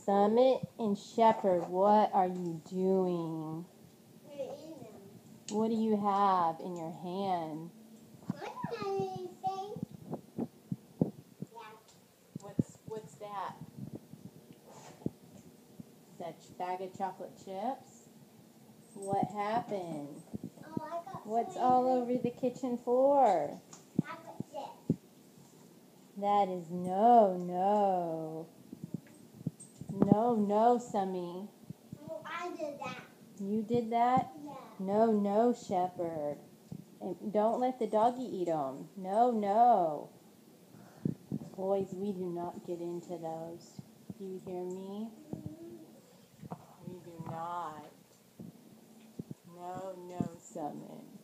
Summit and Shepherd, what are you doing? We're eating them. What do you have in your hand? I don't have anything. What's that? Such bag of chocolate chips? What happened? Oh, I got What's all over the kitchen floor? chocolate chip. That is no, Summy. Oh, I did that. You did that? Yeah. No, Shepherd. And don't let the doggy eat them. No. Boys, we do not get into those. Do you hear me? We do not. No, Summit.